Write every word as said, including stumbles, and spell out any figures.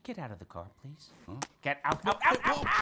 Get out of the car, please. Huh? Get out, out, out, out, out!